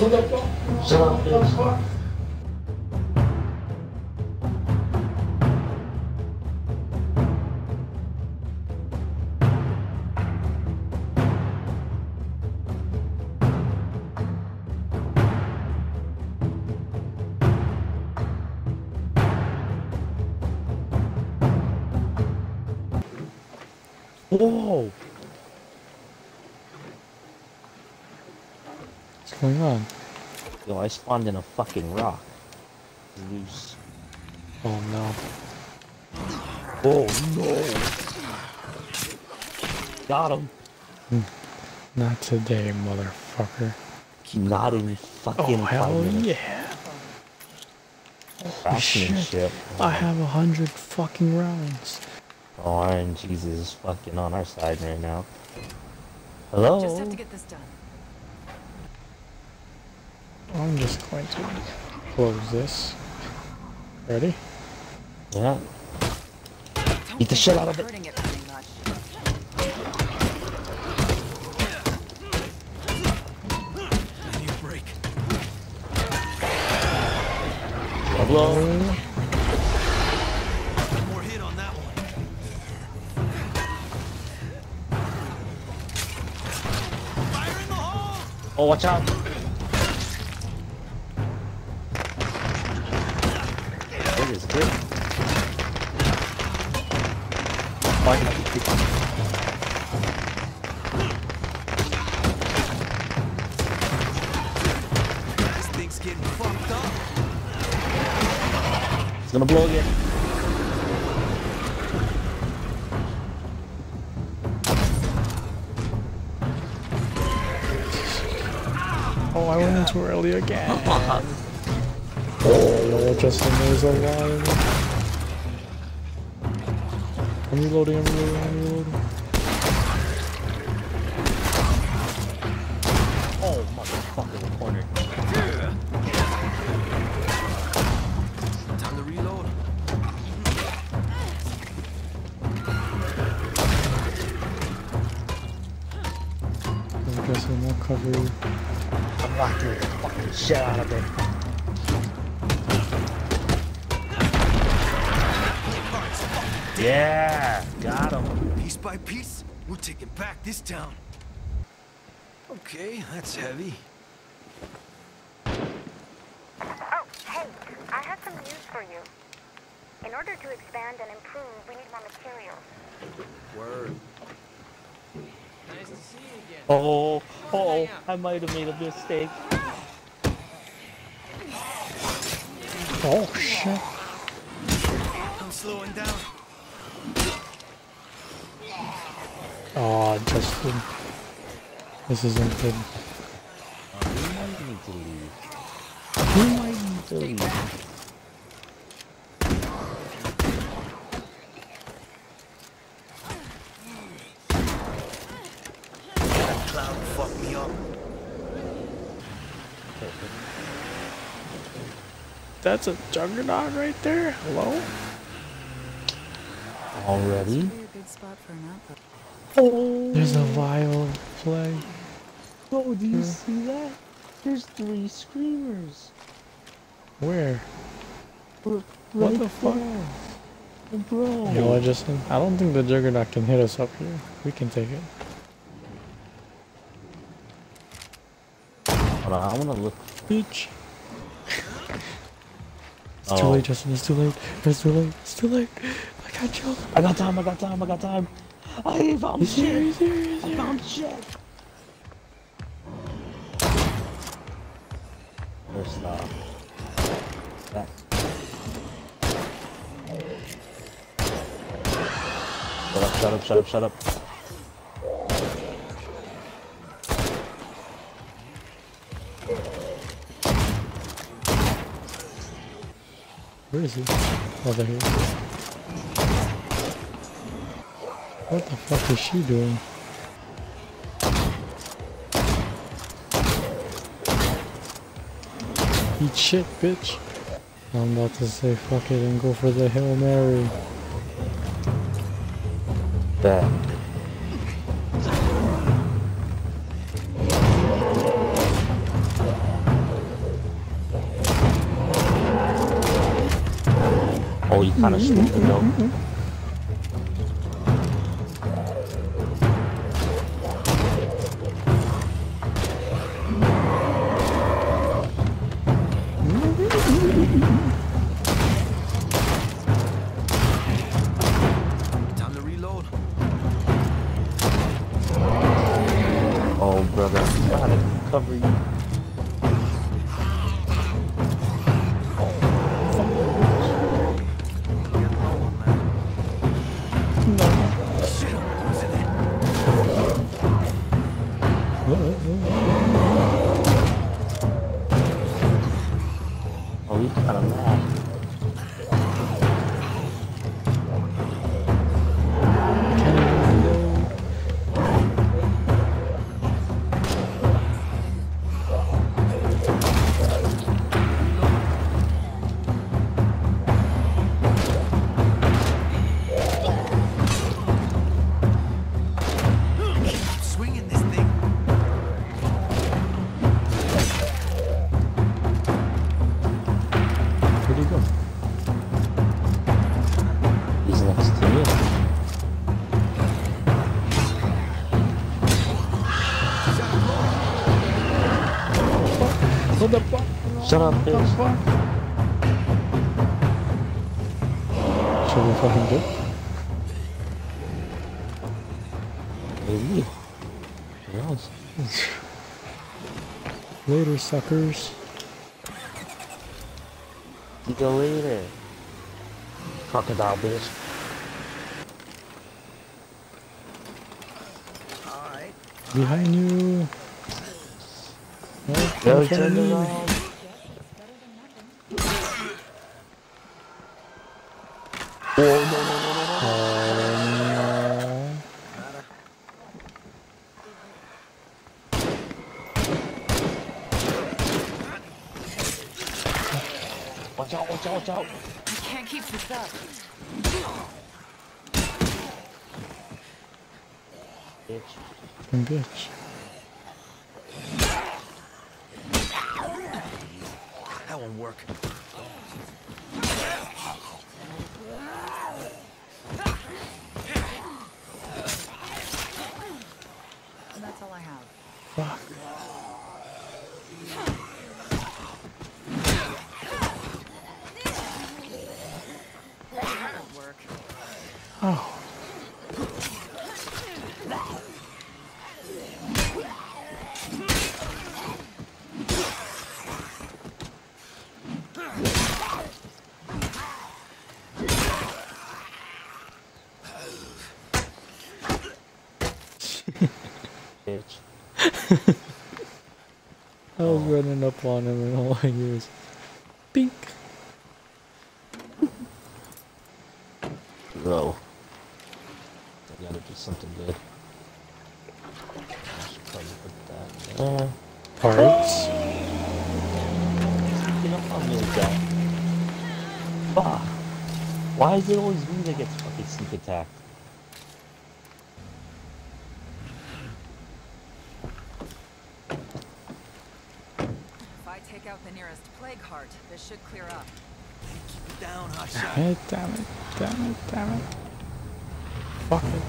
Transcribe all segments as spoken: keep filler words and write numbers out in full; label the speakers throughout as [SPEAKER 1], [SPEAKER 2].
[SPEAKER 1] Shut up, bitch.
[SPEAKER 2] Whoa!
[SPEAKER 3] What's going on?
[SPEAKER 2] Yo, I spawned in a fucking rock. Loose.
[SPEAKER 3] Oh no.
[SPEAKER 2] Oh no! Got him!
[SPEAKER 3] Not today, motherfucker.
[SPEAKER 2] Not in fucking
[SPEAKER 3] Oh
[SPEAKER 2] five
[SPEAKER 3] hell
[SPEAKER 2] minutes.
[SPEAKER 3] yeah! Holy
[SPEAKER 2] Craftsmanship.
[SPEAKER 3] I have a hundred fucking rounds.
[SPEAKER 2] Oh, Iron Jesus is fucking on our side right now. Hello?
[SPEAKER 4] Just have to get this done.
[SPEAKER 3] I'm just going to close this. Ready?
[SPEAKER 2] Yeah.
[SPEAKER 4] Don't
[SPEAKER 2] Eat the
[SPEAKER 4] think
[SPEAKER 2] shit
[SPEAKER 4] I'm
[SPEAKER 2] out of it.
[SPEAKER 4] hurting it very much.
[SPEAKER 5] I need a break.
[SPEAKER 2] Hello?
[SPEAKER 5] One more hit on that one. Fire in the hole!
[SPEAKER 2] Oh, watch out! What is this? Oh, I can actually keep on.
[SPEAKER 5] This thing's getting fucked up.
[SPEAKER 2] It's gonna blow again.
[SPEAKER 3] Oh, I went in too early again. Oh, Lord, Justin, there's a lot of them. I'm reloading, I'm reloading, I'm reloading.
[SPEAKER 2] Oh, motherfucker, the corner.
[SPEAKER 5] Time to reload.
[SPEAKER 3] I'm guessing I'll cover you.
[SPEAKER 2] I'm knocking the fucking shit out of it. Yeah, got him.
[SPEAKER 5] Piece by piece, we're taking back this town. Okay, that's heavy.
[SPEAKER 6] Oh, hey, I have some news for you. In order to expand and improve, we need more materials.
[SPEAKER 5] Word.
[SPEAKER 2] Oh, oh, I might have made a mistake.
[SPEAKER 3] Oh, shit.
[SPEAKER 5] I'm slowing down.
[SPEAKER 3] Oh, Justin. This isn't good.
[SPEAKER 2] We might need to leave. We might need to leave.
[SPEAKER 5] That cloud fucked me up.
[SPEAKER 3] That's a juggernaut right there. Hello?
[SPEAKER 2] Already?
[SPEAKER 4] Be a good spot for an outpost.
[SPEAKER 2] Oh,
[SPEAKER 3] There's a vial flag.
[SPEAKER 2] oh, do you see that? There's three screamers.
[SPEAKER 3] Where?
[SPEAKER 2] Right
[SPEAKER 3] What the fuck?
[SPEAKER 2] there. Bro.
[SPEAKER 3] You know what, Justin? I don't think the juggernaut can hit us up here. We can take it.
[SPEAKER 2] Hold on, I wanna look.
[SPEAKER 3] Bitch. It's
[SPEAKER 2] Oh.
[SPEAKER 3] too late, Justin. It's too late. It's too late. It's too late. I got you.
[SPEAKER 2] I got time, I got time, I got time. I found
[SPEAKER 3] He's here.
[SPEAKER 2] shit.
[SPEAKER 3] He's here. He's
[SPEAKER 2] I
[SPEAKER 3] here.
[SPEAKER 2] found shit. First off, that. Shut up, shut up, shut up, shut up.
[SPEAKER 3] Where is he? Oh, there he is. What the fuck is she doing? Eat shit, bitch. I'm about to say fuck it and go for the Hail Mary.
[SPEAKER 2] That. Oh, you kind of swooped though.
[SPEAKER 5] Time to reload.
[SPEAKER 2] Oh, brother, I'm trying to cover you. Oh, he's kind of mad.
[SPEAKER 5] Swinging this thing.
[SPEAKER 3] Where'd he go?
[SPEAKER 2] He's next to me.
[SPEAKER 3] What the fuck?
[SPEAKER 2] Shut up,
[SPEAKER 3] What the
[SPEAKER 2] bitch.
[SPEAKER 3] fuck? Should we fucking do?
[SPEAKER 2] Maybe. Who knows?
[SPEAKER 3] Later, suckers.
[SPEAKER 2] See you later. Crocodile bitch.
[SPEAKER 5] Alright.
[SPEAKER 3] Behind you. Oh,
[SPEAKER 2] Yo,
[SPEAKER 3] in front of
[SPEAKER 2] turn
[SPEAKER 3] me.
[SPEAKER 2] around. Oh, no, no, no, no, no.
[SPEAKER 3] Oh,
[SPEAKER 2] Watch out, watch out, watch out.
[SPEAKER 4] I can't keep this up.
[SPEAKER 2] Bitch.
[SPEAKER 3] no. Bitch.
[SPEAKER 5] That won't work.
[SPEAKER 4] And that's all I have.
[SPEAKER 3] Fuck.
[SPEAKER 4] That won't work.
[SPEAKER 3] Oh.
[SPEAKER 2] Bitch.
[SPEAKER 3] I was running up on him and all I hear is pink.
[SPEAKER 2] Bro. I gotta do something good. I should probably put that there.
[SPEAKER 3] Parts.
[SPEAKER 2] You know how me like that. Fuck. Why is it always me that gets fucking sneak attacked?
[SPEAKER 4] If I take out the nearest plague heart, this should clear up.
[SPEAKER 5] Keep it down, hotshot.
[SPEAKER 3] Hey, damn it, damn it, damn it. Fuck it.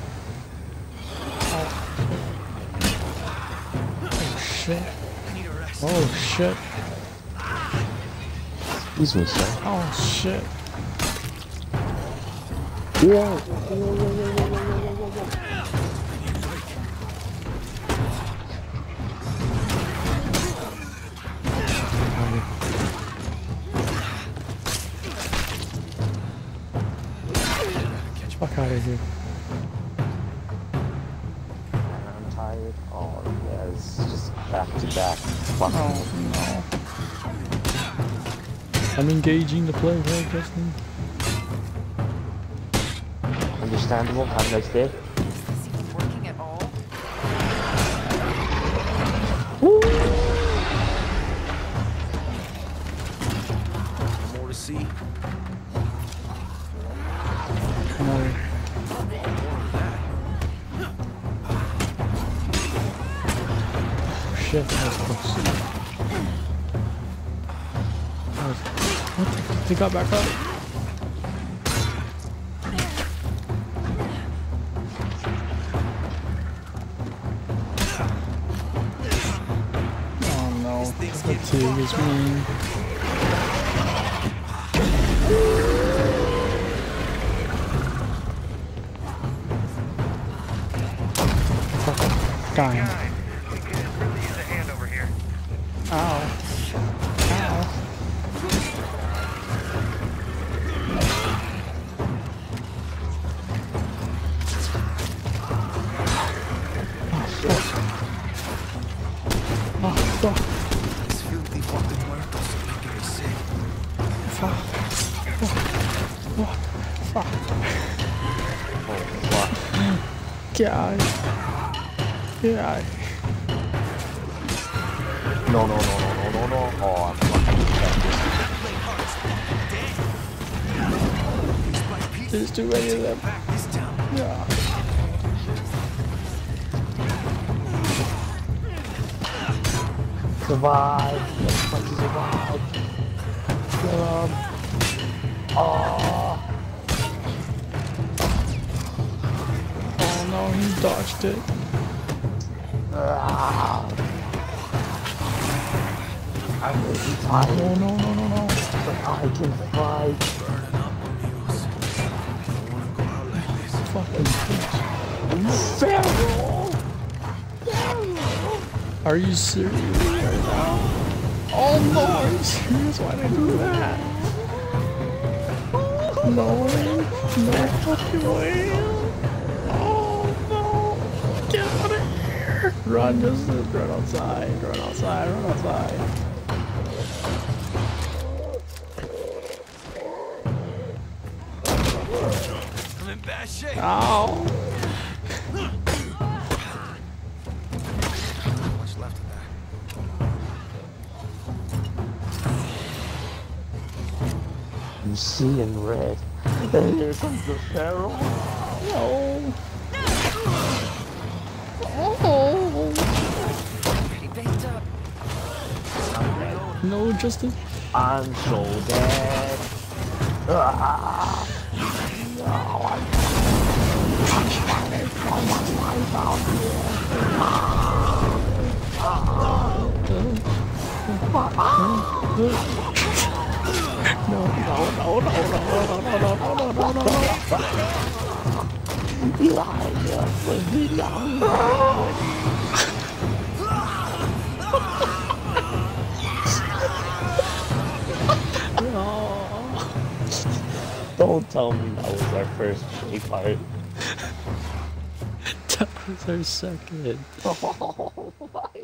[SPEAKER 3] Oh shit.
[SPEAKER 5] I need a rest.
[SPEAKER 3] Oh shit.
[SPEAKER 2] Excuse me, sir.
[SPEAKER 3] Oh shit.
[SPEAKER 2] Whoa!
[SPEAKER 3] Get the fuck out of here.
[SPEAKER 2] I'm tired. Oh, yeah, it's just back to back. Fuck.
[SPEAKER 3] Oh no. I'm engaging the play, right, Justin?
[SPEAKER 2] Understandable. Have a nice day.
[SPEAKER 4] Is this even working at all?
[SPEAKER 5] More to see.
[SPEAKER 3] Come on. Oh shit, that was close. That was... What the... They got back up? Fatigue is mean. Fucking dying.
[SPEAKER 7] Guys, we could really use a hand over here.
[SPEAKER 3] Ow. Ow. Oh, fuck.
[SPEAKER 5] These filthy fucking muertos are making me sick.
[SPEAKER 3] Fuck. Fuck. Fuck. Fuck.
[SPEAKER 2] Oh, fuck.
[SPEAKER 3] Get out of here. Get out of here.
[SPEAKER 2] No, no, no, no, no, no, no. Oh, I'm fucking dead.
[SPEAKER 3] There's too many of them.
[SPEAKER 5] Back this town.
[SPEAKER 3] Yeah.
[SPEAKER 2] Survive. Let's fucking survive. Get up. Oh.
[SPEAKER 3] Oh no, he dodged it.
[SPEAKER 2] Ah. I'm really
[SPEAKER 3] Oh
[SPEAKER 2] tired,
[SPEAKER 3] no, no, no, no, no.
[SPEAKER 2] but I can fight.
[SPEAKER 5] Burning up, amigos. I don't wanna go out like this.
[SPEAKER 3] Fucking bitch.
[SPEAKER 2] Feral!
[SPEAKER 3] Are you serious right now? Oh no, are you serious? Why'd I do that? No way. No fucking way. Oh no. Get out of here. Run, just run outside. Run outside, run outside.
[SPEAKER 5] I'm in bad shape.
[SPEAKER 3] Ow.
[SPEAKER 5] Much left of that.
[SPEAKER 2] You see in red. And here comes the Pharaoh.
[SPEAKER 3] No. Oh.
[SPEAKER 4] Pretty baked up.
[SPEAKER 3] No, Justin.
[SPEAKER 2] I'm so dead. Ah. No, I'm
[SPEAKER 3] No, no, no, no, no, no, no, no, no, no, no, no, no.
[SPEAKER 2] Elijah was the young. Don't tell me that was our first play part.
[SPEAKER 3] That was our second.